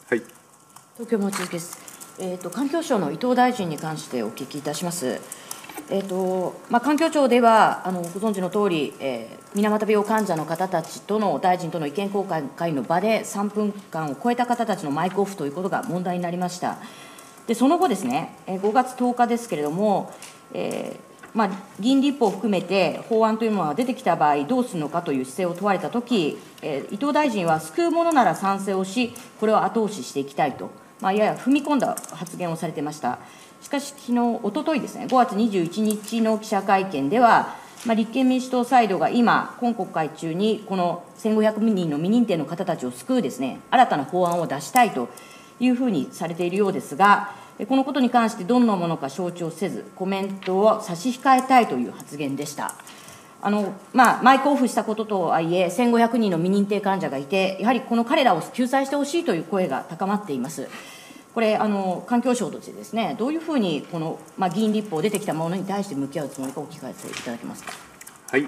はい、 東京も続きです。環境省の伊藤大臣に関してお聞きいたします。環境庁ではご存知のとおり、水俣病患者の方たちとの大臣との意見交換会の場で3分間を超えた方たちのマイクオフということが問題になりました。でその後ですね、5月10日ですけれども、議員立法を含めて法案というものが出てきた場合、どうするのかという姿勢を問われたとき、伊藤大臣は救うものなら賛成をし、これを後押ししていきたいと、やや踏み込んだ発言をされていました。しかし、おとといですね、5月21日の記者会見では、立憲民主党サイドが今国会中に、この1500人の未認定の方たちを救うですね、新たな法案を出したいというふうにされているようですが、このことに関してどんなものか承知をせず、コメントを差し控えたいという発言でした。マイクオフしたこととはいえ、1500人の未認定患者がいて、やはりこの彼らを救済してほしいという声が高まっています。これ、環境省としてですね、どういうふうにこの、議員立法出てきたものに対して向き合うつもりか、お聞かせいただけますか。 はい。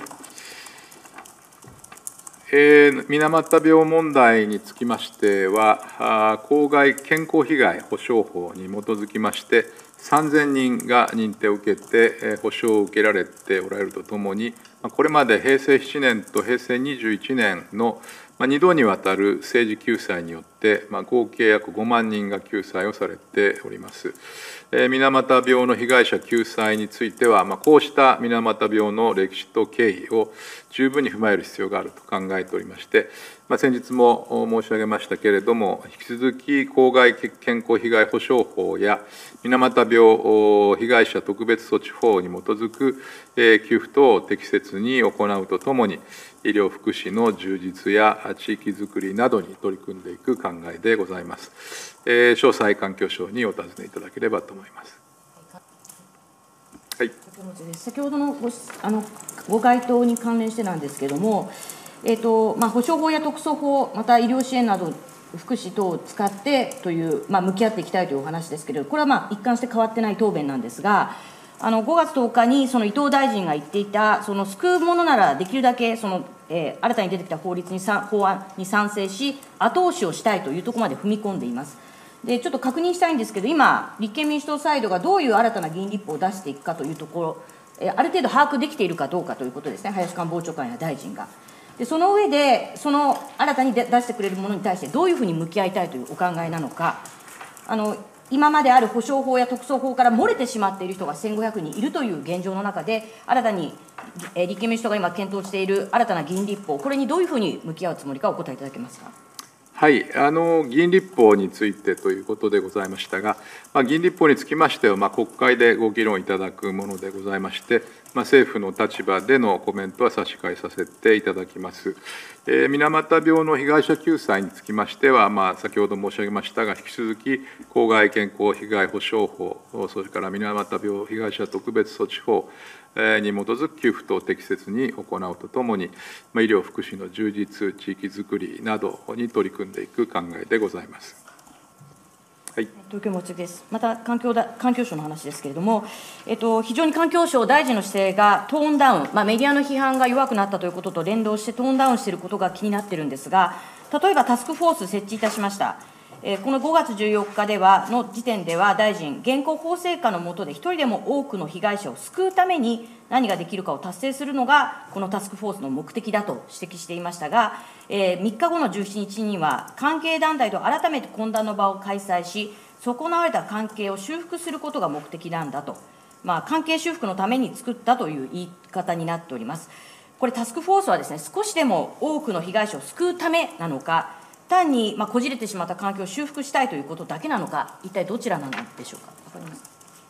水俣病問題につきましては、公害健康被害保障法に基づきまして、3000人が認定を受けて、補償を受けられておられるとともに、これまで平成7年と平成21年の2度にわたる政治救済によって、合計約5万人が救済をされております。水俣病の被害者救済については、こうした水俣病の歴史と経緯を十分に踏まえる必要があると考えておりまして、先日も申し上げましたけれども、引き続き公害健康被害保障法や水俣病被害者特別措置法に基づく給付等を適切に行うとともに、医療福祉の充実や地域づくりなどに取り組んでいく考えでございます。詳細、環境省にお尋ねいただければと思います。はい、 先ほどのご回答に関連してなんですけれども、保障法や特措法、また医療支援など、福祉等を使ってという、向き合っていきたいというお話ですけれども、これは一貫して変わってない答弁なんですが、5月10日にその伊藤大臣が言っていた、その救うものならできるだけ新たに出てきた法案に賛成し、後押しをしたいというところまで踏み込んでいます。でちょっと確認したいんですけど、今、立憲民主党サイドがどういう新たな議員立法を出していくかというところ、ある程度把握できているかどうかということですね、林官房長官や大臣が。でその上で、その新たに出してくれるものに対して、どういうふうに向き合いたいというお考えなのか。今まである保障法や特措法から漏れてしまっている人が1500人いるという現状の中で、新たに立憲民主党が今検討している新たな議員立法、これにどういうふうに向き合うつもりかお答えいただけますか。 はい、議員立法についてということでございましたが、議員立法につきましては、国会でご議論いただくものでございまして、政府の立場でのコメントは差し控えさせていただきます。水俣病の被害者救済につきましては、先ほど申し上げましたが、引き続き、公害健康被害保障法、それから水俣病被害者特別措置法に基づく給付等を適切に行うとともに、医療福祉の充実、地域づくりなどに取り組んでいく考えでございます。はい、 東京もです。また環境省の話ですけれども、非常に環境省、大臣の姿勢がトーンダウン、メディアの批判が弱くなったということと連動してトーンダウンしていることが気になっているんですが、例えばタスクフォース設置いたしました。この5月14日の時点では、大臣、現行法制化の下で一人でも多くの被害者を救うために何ができるかを達成するのが、このタスクフォースの目的だと指摘していましたが、3日後の17日には、関係団体と改めて懇談の場を開催し、損なわれた関係を修復することが目的なんだと、関係修復のために作ったという言い方になっております。これ、タスクフォースはですね、少しでも多くの被害者を救うためなのか、単にこじれてしまった環境を修復したいということだけなのか、一体どちらなのでしょうか。わかりますか。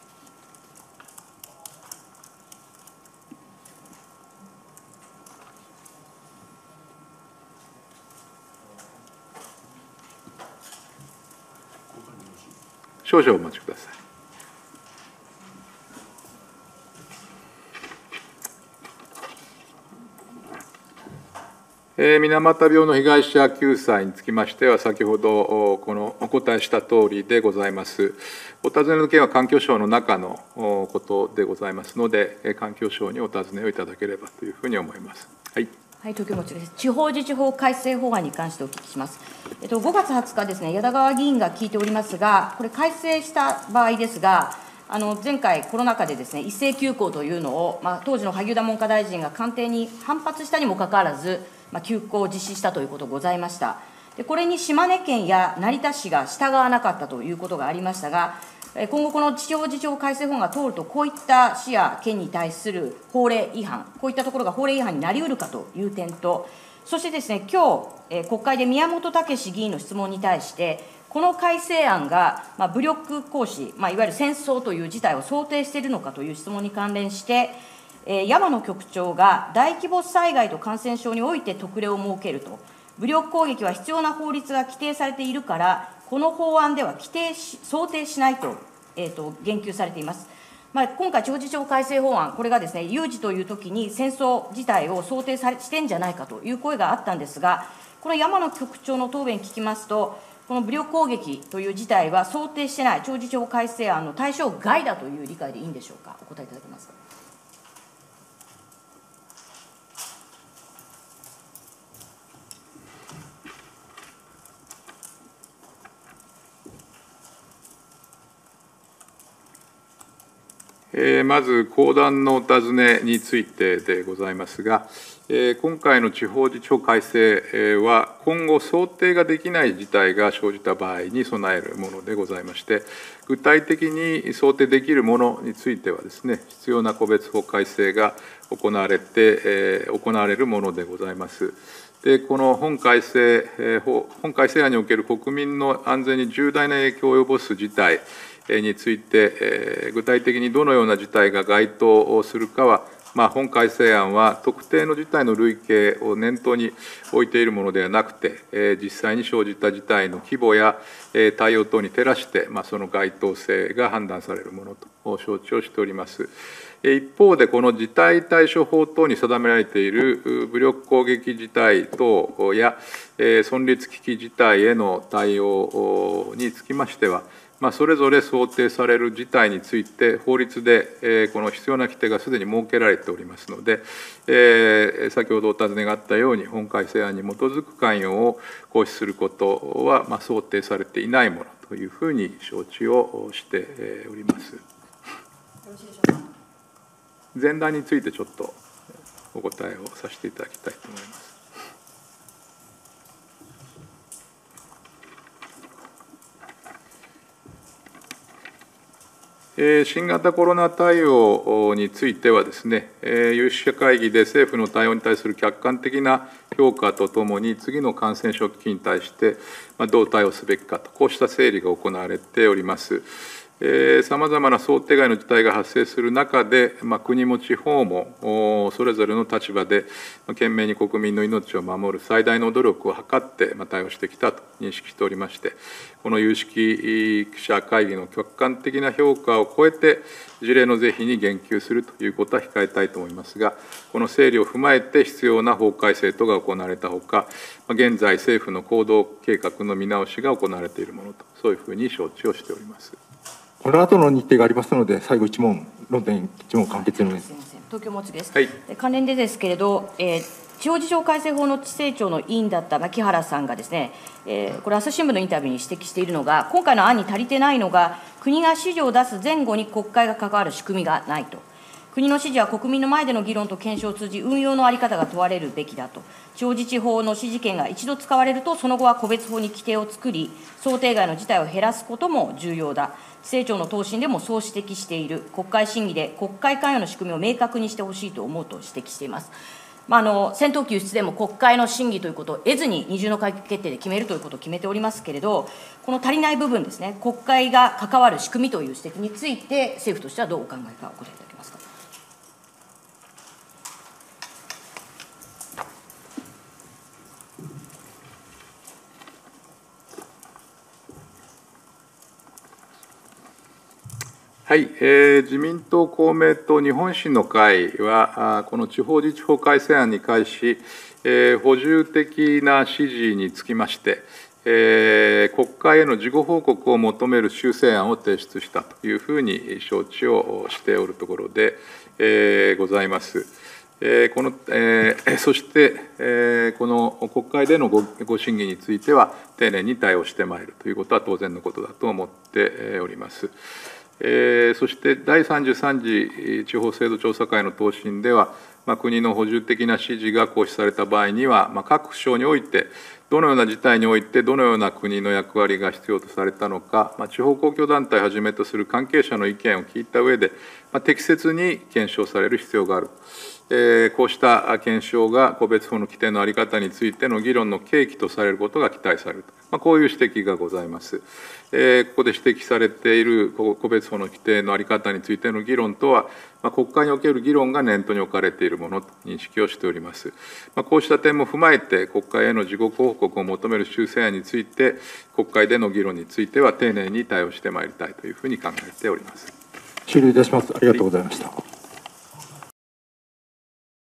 少々お待ちください。水俣病の被害者救済につきましては、先ほどお答えしたとおりでございます。お尋ねの件は環境省の中のことでございますので、環境省にお尋ねをいただければというふうに思います。はい。 はい、東京持です。地方自治法改正法案に関してお聞きします。5月20日ですね、矢田川議員が聞いておりますが、これ、改正した場合ですが、前回、コロナ禍でですね、一斉休校というのを、当時の萩生田文科大臣が官邸に反発したにもかかわらず、休校を実施したということございました。でこれに島根県や成田市が従わなかったということがありましたが、今後、この地方自治法改正法案が通ると、こういった市や県に対する法令違反、こういったところが法令違反になりうるかという点と、そしてですね、今日国会で宮本岳志議員の質問に対して、この改正案が武力行使、いわゆる戦争という事態を想定しているのかという質問に関連して、山野局長が大規模災害と感染症において特例を設けると、武力攻撃は必要な法律が規定されているから、この法案では想定しないと、言及されています。今回、地方自治法改正法案、これがですね、有事というときに戦争自体を想定してんじゃないかという声があったんですが、この山野局長の答弁聞きますと、この武力攻撃という事態は想定してない、地方自治法改正案の対象外だという理解でいいんでしょうか、お答えいただけますか。 まず、後段のお尋ねについてでございますが、今回の地方自治法改正は、今後、想定ができない事態が生じた場合に備えるものでございまして、具体的に想定できるものについてはですね、必要な個別法改正が行われるものでございます。でこの本改正案における国民の安全に重大な影響を及ぼす事態について、具体的にどのような事態が該当するかは、本改正案は特定の事態の類型を念頭に置いているものではなくて、実際に生じた事態の規模や対応等に照らして、その該当性が判断されるものと承知をしております。一方で、この事態対処法等に定められている武力攻撃事態等や存立危機事態への対応につきましては、それぞれ想定される事態について、法律でこの必要な規定がすでに設けられておりますので、先ほどお尋ねがあったように、本改正案に基づく関与を行使することは想定されていないものというふうに承知をしております。前段についてちょっとお答えをさせていただきたいと思います。新型コロナ対応についてはですね、有識者会議で政府の対応に対する客観的な評価とともに、次の感染症危機に対してどう対応すべきかと、こうした整理が行われております。さまざまな想定外の事態が発生する中で、国も地方もそれぞれの立場で懸命に国民の命を守る最大の努力を図って対応してきたと認識しておりまして、この有識者会議の客観的な評価を超えて、事例の是非に言及するということは控えたいと思いますが、この整理を踏まえて必要な法改正等が行われたほか、現在、政府の行動計画の見直しが行われているものと、そういうふうに承知をしております。 この後の日程がありますので、最後1問、論点1問完結のです。 東京もちです。 はい、 関連でですけれど、地方自治法改正法の地政庁の委員だった木原さんがですね、これ、朝日新聞のインタビューに指摘しているのが、今回の案に足りてないのが、国が指示を出す前後に国会が関わる仕組みがないと。国の指示は国民の前での議論と検証を通じ、運用の在り方が問われるべきだと。地方自治法の指示権が一度使われると、その後は個別法に規定を作り、想定外の事態を減らすことも重要だ。政調の答申でもそう指摘している。国会審議で国会関与の仕組みを明確にしてほしいと思うと指摘しています。戦闘機輸出でも国会の審議ということを得ずに、二重の会議決定で決めるということを決めておりますけれど、この足りない部分ですね、国会が関わる仕組みという指摘について、政府としてはどうお考えか、お答えいただけますか。 はい、自民党、公明党、日本維新の会は、この地方自治法改正案に関し、補充的な指示につきまして、国会への事後報告を求める修正案を提出したというふうに承知をしておるところでございます。 そして、この国会でのご審議については、丁寧に対応してまいるということは当然のことだと思っております。そして第33次地方制度調査会の答申では、国の補充的な指示が行使された場合には、各省において、どのような事態において、どのような国の役割が必要とされたのか、地方公共団体をはじめとする関係者の意見を聞いた上で、適切に検証される必要がある。こうした検証が個別法の規定の在り方についての議論の契機とされることが期待されると、こういう指摘がございます。ここで指摘されている個別法の規定の在り方についての議論とは、国会における議論が念頭に置かれているものと認識をしております。こうした点も踏まえて、国会への事後報告を求める修正案について、国会での議論については丁寧に対応してまいりたいというふうに考えております。 終了いたします。ありがとうございました。